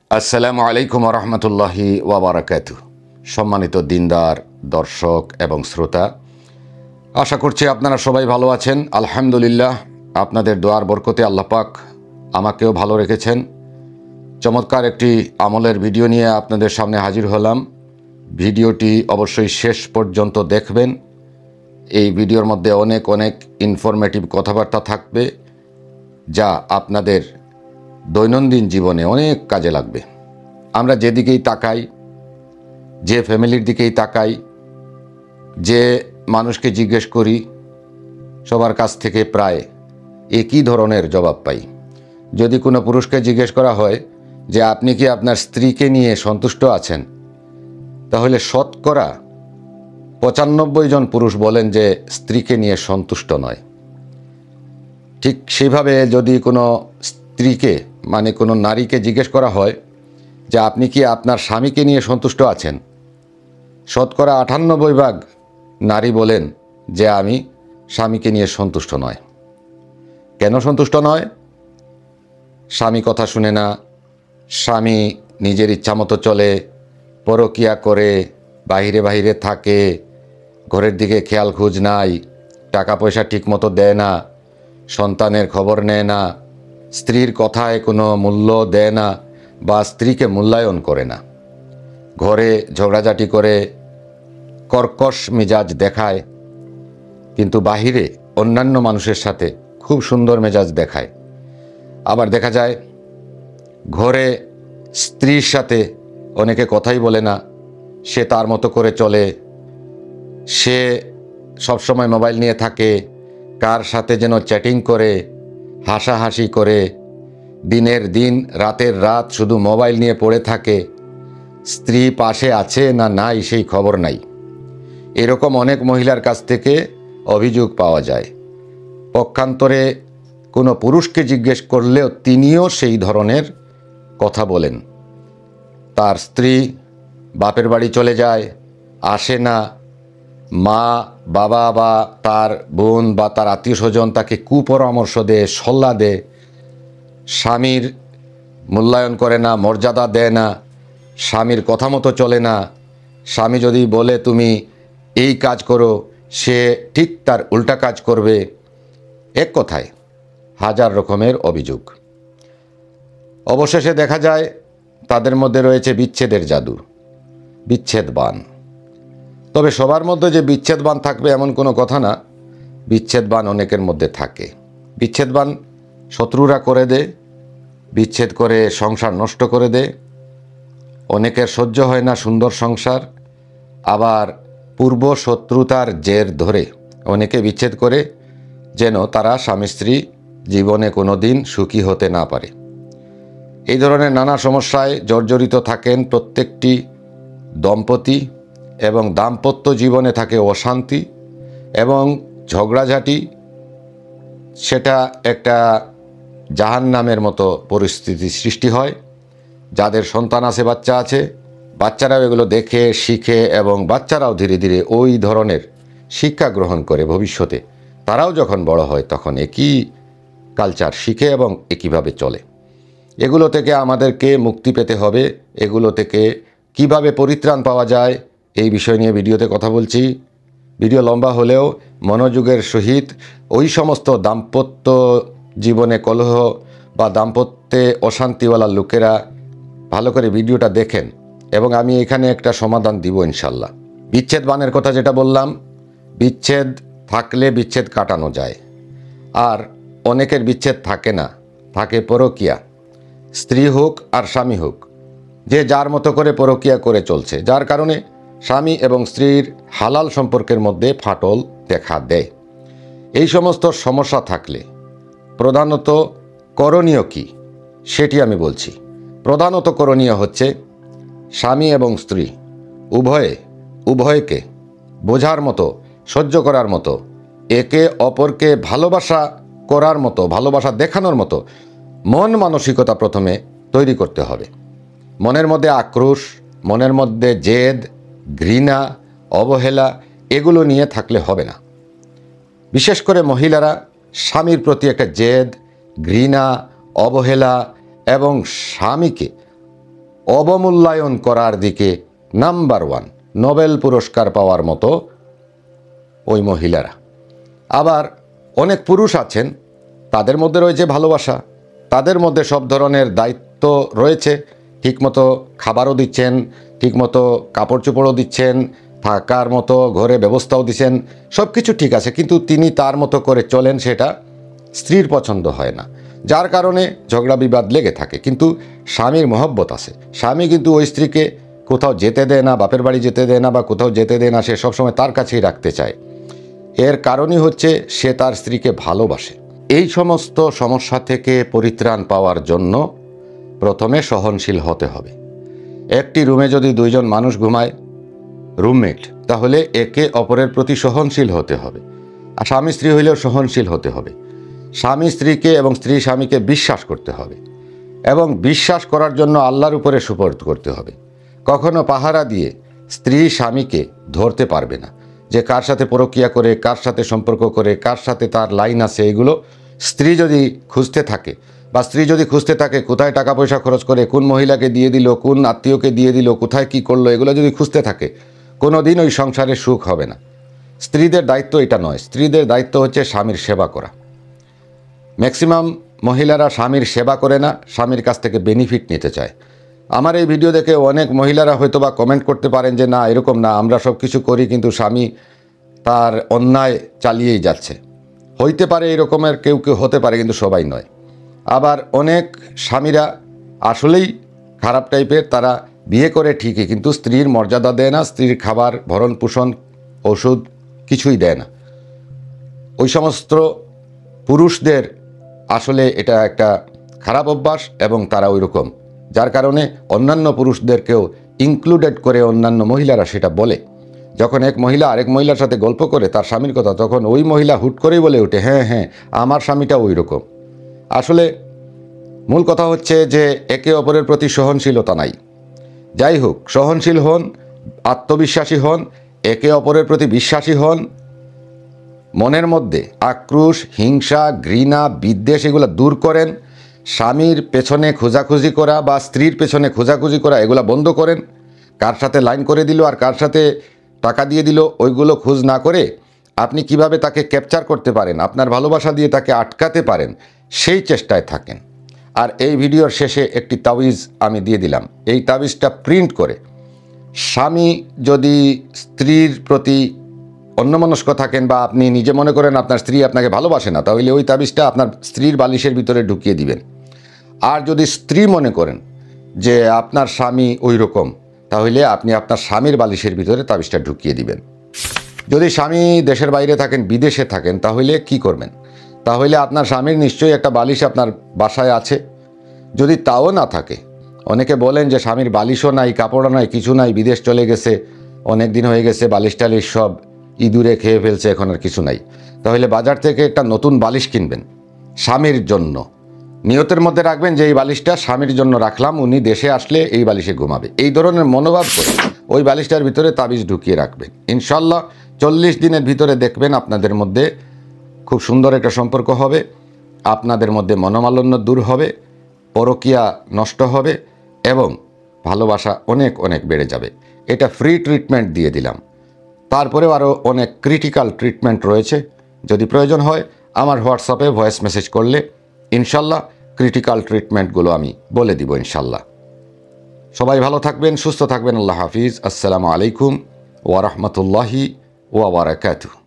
আসসালামু আলাইকুম রহমতুল্লাহি ওয়াবারাকাতু। সম্মানিত দিনদার দর্শক এবং শ্রোতা, আশা করছি আপনারা সবাই ভালো আছেন। আলহামদুলিল্লাহ, আপনাদের দোয়ার বরকতে আল্লাহ পাক আমাকেও ভালো রেখেছেন। চমৎকার একটি আমলের ভিডিও নিয়ে আপনাদের সামনে হাজির হলাম। ভিডিওটি অবশ্যই শেষ পর্যন্ত দেখবেন। এই ভিডিওর মধ্যে অনেক ইনফরমেটিভ কথাবার্তা থাকবে, যা আপনাদের দৈনন্দিন জীবনে অনেক কাজে লাগবে। আমরা যেদিকেই তাকাই, যে ফ্যামিলির দিকেই তাকাই, যে মানুষকে জিজ্ঞেস করি, সবার কাছ থেকে প্রায় একই ধরনের জবাব পাই। যদি কোনো পুরুষকে জিজ্ঞেস করা হয় যে আপনি কি আপনার স্ত্রীকে নিয়ে সন্তুষ্ট আছেন, তাহলে শতকরা 95 জন পুরুষ বলেন যে স্ত্রীকে নিয়ে সন্তুষ্ট নয়। ঠিক সেইভাবে যদি কোনো স্ত্রীকে মানে কোনো নারীকে জিজ্ঞেস করা হয় যে আপনি কি আপনার স্বামীকে নিয়ে সন্তুষ্ট আছেন, শতকরা 98 নারী বলেন যে আমি স্বামীকে নিয়ে সন্তুষ্ট নয়। কেন সন্তুষ্ট নয়? স্বামী কথা শুনে না, স্বামী নিজের ইচ্ছামতো চলে, পরকীয়া করে, বাহিরে থাকে, ঘরের দিকে খেয়াল খুঁজ নাই, টাকা পয়সা ঠিকমতো দেয় না, সন্তানের খবর নেয় না, স্ত্রীর কথায় কোনো মূল্য দেয় না বা স্ত্রীকে মূল্যায়ন করে না, ঘরে ঝগড়াঝাটি করে, কর্কশ মেজাজ দেখায়, কিন্তু বাহিরে অন্যান্য মানুষের সাথে খুব সুন্দর মেজাজ দেখায়। আবার দেখা যায় ঘরে স্ত্রীর সাথে অনেকে কথাই বলে না, সে তার মতো করে চলে, সে সবসময় মোবাইল নিয়ে থাকে, কার সাথে যেন চ্যাটিং করে, হাসাহাসি করে, দিনের দিন রাতের রাত শুধু মোবাইল নিয়ে পড়ে থাকে, স্ত্রী পাশে আছে না নাই সেই খবর নাই। এরকম অনেক মহিলার কাছ থেকে অভিযোগ পাওয়া যায়। পক্ষান্তরে কোনো পুরুষকে জিজ্ঞেস করলেও তিনিও সেই ধরনের কথা বলেন। তার স্ত্রী বাপের বাড়ি চলে যায়, আসে না, মা বাবা বা তার বোন বা তার আত্মীয় স্বজন তাকে কুপরামর্শ দেয়, সল্লা দেয়, স্বামীর মূল্যায়ন করে না, মর্যাদা দেয় না, স্বামীর কথা মতো চলে না, স্বামী যদি বলে তুমি এই কাজ করো, সে ঠিক তার উল্টা কাজ করবে। এক কথায় হাজার রকমের অভিযোগ। অবশেষে দেখা যায় তাদের মধ্যে রয়েছে বিচ্ছেদের জাদু, বিচ্ছেদবান। তবে সবার মধ্যে যে বিচ্ছেদবান থাকবে এমন কোনো কথা না। বিচ্ছেদবান অনেকের মধ্যে থাকে। বিচ্ছেদবান শত্রুরা করে দেয়, বিচ্ছেদ করে সংসার নষ্ট করে দেয়। অনেকের সহ্য হয় না সুন্দর সংসার, আবার পূর্ব শত্রুতার জের ধরে অনেকে বিচ্ছেদ করে যেন তারা স্বামী স্ত্রী জীবনে কোনো দিন সুখী হতে না পারে। এই ধরনের নানা সমস্যায় জর্জরিত থাকেন প্রত্যেকটি দম্পতি, এবং দাম্পত্য জীবনে থাকে অশান্তি এবং ঝগড়াঝাটি। সেটা একটা জাহান্নামের মতো পরিস্থিতি সৃষ্টি হয়। যাদের সন্তান আছে, বাচ্চা আছে, বাচ্চারাও এগুলো দেখে শিখে এবং বাচ্চারাও ধীরে ধীরে ওই ধরনের শিক্ষা গ্রহণ করে ভবিষ্যতে তারাও যখন বড় হয় তখন একই কালচার শিখে এবং একইভাবে চলে। এগুলো থেকে আমাদেরকে মুক্তি পেতে হবে। এগুলো থেকে কিভাবে পরিত্রাণ পাওয়া যায় এই বিষয় নিয়ে ভিডিওতে কথা বলছি। ভিডিও লম্বা হলেও মনোযোগের সহিত ওই সমস্ত দাম্পত্য জীবনে কলহ বা দাম্পত্যে অশান্তিওয়ালা লোকেরা ভালো করে ভিডিওটা দেখেন, এবং আমি এখানে একটা সমাধান দিব ইনশাল্লাহ। বিচ্ছেদবানের কথা যেটা বললাম, বিচ্ছেদ থাকলে বিচ্ছেদ কাটানো যায়। আর অনেকের বিচ্ছেদ থাকে না, থাকে পরকীয়া। স্ত্রী হোক আর স্বামী হোক, যে যার মতো করে পরকীয়া করে চলছে, যার কারণে স্বামী এবং স্ত্রীর হালাল সম্পর্কের মধ্যে ফাটল দেখা দেয়। এই সমস্ত সমস্যা থাকলে প্রধানত করণীয় কি সেটি আমি বলছি। প্রধানত করণীয় হচ্ছে স্বামী এবং স্ত্রী উভয়কে বোঝার মতো, সহ্য করার মতো, একে অপরকে ভালোবাসা করার মতো, ভালোবাসা দেখানোর মতো মন মানসিকতা প্রথমে তৈরি করতে হবে। মনের মধ্যে আক্রোশ, মনের মধ্যে জেদ, ঘৃণা, অবহেলা এগুলো নিয়ে থাকলে হবে না। বিশেষ করে মহিলারা স্বামীর প্রতি একটা জেদ, ঘৃণা, অবহেলা এবং স্বামীকে অবমূল্যায়ন করার দিকে নাম্বার 1 নোবেল পুরস্কার পাওয়ার মতো ওই মহিলারা। আবার অনেক পুরুষ আছেন, তাদের মধ্যে রয়েছে ভালোবাসা, তাদের মধ্যে সব ধরনের দায়িত্ব রয়েছে, ঠিকমতো খাবারও দিচ্ছেন, ঠিকমতো কাপড় চোপড়ও দিচ্ছেন, থাকার মতো ঘরে ব্যবস্থাও দিচ্ছেন, সব কিছু ঠিক আছে, কিন্তু তিনি তার মতো করে চলেন, সেটা স্ত্রীর পছন্দ হয় না, যার কারণে ঝগড়া বিবাদ লেগে থাকে। কিন্তু স্বামীর মহব্বত আছে, স্বামী কিন্তু ওই স্ত্রীকে কোথাও যেতে দেয় না, বাপের বাড়ি যেতে দেয় না বা কোথাও যেতে দেয় না, সে সবসময় তার কাছেই রাখতে চায়। এর কারণই হচ্ছে সে তার স্ত্রীকে ভালোবাসে। এই সমস্ত সমস্যা থেকে পরিত্রাণ পাওয়ার জন্য প্রথমে সহনশীল হতে হবে। একটি রুমে যদি 2 জন মানুষ ঘুমায়, রুমমেট, তাহলে একে অপরের প্রতি সহনশীল হতে হবে। আর স্বামী স্ত্রী হইলেও সহনশীল হতে হবে। স্বামী স্ত্রীকে এবং স্ত্রী স্বামীকে বিশ্বাস করতে হবে, এবং বিশ্বাস করার জন্য আল্লাহর উপরে সুপর্দ করতে হবে। কখনো পাহারা দিয়ে স্ত্রী স্বামীকে ধরতে পারবে না যে কার সাথে পরকীয়া করে, কার সাথে সম্পর্ক করে, কার সাথে তার লাইন আছে। এগুলো স্ত্রী যদি খুঁজতে থাকে বা স্ত্রী যদি খুঁজতে থাকে কোথায় টাকা পয়সা খরচ করে, কোন মহিলাকে দিয়ে দিল, কোন আত্মীয়কে দিয়ে দিল, কোথায় কি করলো, এগুলো যদি খুঁজতে থাকে, কোনো দিন ওই সংসারে সুখ হবে না। স্ত্রীদের দায়িত্ব এটা নয়, স্ত্রীদের দায়িত্ব হচ্ছে স্বামীর সেবা করা। ম্যাক্সিমাম মহিলারা স্বামীর সেবা করে না, স্বামীর কাছ থেকে বেনিফিট নিতে চায়। আমার এই ভিডিও দেখে অনেক মহিলারা হয়তো বা কমেন্ট করতে পারেন যে না, এরকম না, আমরা সব কিছু করি কিন্তু স্বামী তার অন্যায় চালিয়েই যাচ্ছে। হইতে পারে, এরকমের কেউ কেউ হতে পারে, কিন্তু সবাই নয়। আবার অনেক স্বামীরা আসলেই খারাপ টাইপের, তারা বিয়ে করে ঠিকই কিন্তু স্ত্রীর মর্যাদা দেয় না, স্ত্রীর খাবার ভরণ পোষণ ওষুধ কিছুই দেয় না। ওই সমস্ত পুরুষদের আসলে এটা একটা খারাপ অভ্যাস, এবং তারা ওই রকম, যার কারণে অন্যান্য পুরুষদেরকেও ইনক্লুডেড করে অন্যান্য মহিলারা সেটা বলে। যখন এক মহিলা আরেক মহিলার সাথে গল্প করে তার স্বামীর কথা, তখন ওই মহিলা হুট করেই বলে ওঠে, হ্যাঁ হ্যাঁ আমার স্বামীটা ওই রকম। আসলে মূল কথা হচ্ছে যে একে অপরের প্রতি সহনশীলতা নাই। যাই হোক, সহনশীল হন, আত্মবিশ্বাসী হন, একে অপরের প্রতি বিশ্বাসী হন, মনের মধ্যে আক্রোশ, হিংসা, ঘৃণা, বিদ্বেষ এগুলো দূর করেন। স্বামীর পেছনে খোঁজাখুঁজি করা বা স্ত্রীর পেছনে খোঁজাখুঁজি করা এগুলো বন্ধ করেন। কার সাথে লাইন করে দিল আর কার সাথে টাকা দিয়ে দিল ওইগুলো খোঁজ না করে আপনি কিভাবে তাকে ক্যাপচার করতে পারেন, আপনার ভালোবাসা দিয়ে তাকে আটকাতে পারেন, সেই চেষ্টায় থাকেন। আর এই ভিডিওর শেষে একটি তাবিজ আমি দিয়ে দিলাম। এই তাবিজটা প্রিন্ট করে স্বামী যদি স্ত্রীর প্রতি অন্যমনস্ক থাকেন বা আপনি নিজে মনে করেন আপনার স্ত্রী আপনাকে ভালোবাসে না, তাহলে ওই তাবিজটা আপনার স্ত্রীর বালিশের ভিতরে ঢুকিয়ে দিবেন। আর যদি স্ত্রী মনে করেন যে আপনার স্বামী ওই রকম, তাহলে আপনি আপনার স্বামীর বালিশের ভিতরে তাবিজটা ঢুকিয়ে দিবেন। যদি স্বামী দেশের বাইরে থাকেন, বিদেশে থাকেন, তাহলে কি করবেন? তাহলে আপনার স্বামীর নিশ্চয়ই একটা বালিশ আপনার বাসায় আছে। যদি তাও না থাকে, অনেকে বলেন যে স্বামীর বালিশও নাই, কাপড়ও নাই, কিছু নাই, বিদেশ চলে গেছে, অনেক দিন হয়ে গেছে, বালিশ টালিশ সব ইঁদুরে খেয়ে ফেলছে, এখন আর কিছু নাই। তাহলে বাজার থেকে একটা নতুন বালিশ কিনবেন স্বামীর জন্য। নিয়তের মধ্যে রাখবেন যে এই বালিশটা স্বামীর জন্য রাখলাম, উনি দেশে আসলে এই বালিশে ঘুমাবে, এই ধরনের মনোভাব করে ওই বালিশটার ভিতরে তাবিজ ঢুকিয়ে রাখবেন। ইনশাল্লাহ 40 দিনের ভিতরে দেখবেন আপনাদের মধ্যে খুব সুন্দর একটা সম্পর্ক হবে, আপনাদের মধ্যে মনোমালিন্য দূর হবে, পরকীয়া নষ্ট হবে এবং ভালোবাসা অনেক অনেক বেড়ে যাবে। এটা ফ্রি ট্রিটমেন্ট দিয়ে দিলাম। তারপরেও আরও অনেক ক্রিটিক্যাল ট্রিটমেন্ট রয়েছে। যদি প্রয়োজন হয় আমার হোয়াটসঅ্যাপে ভয়েস মেসেজ করলে ইনশাল্লাহ ক্রিটিক্যাল ট্রিটমেন্টগুলো আমি বলে দিব ইনশাল্লাহ। সবাই ভালো থাকবেন, সুস্থ থাকবেন। আল্লাহ হাফিজ। আসসালামু আলাইকুম ওয়া রাহমাতুল্লাহি ওয়া বারাকাতুহু।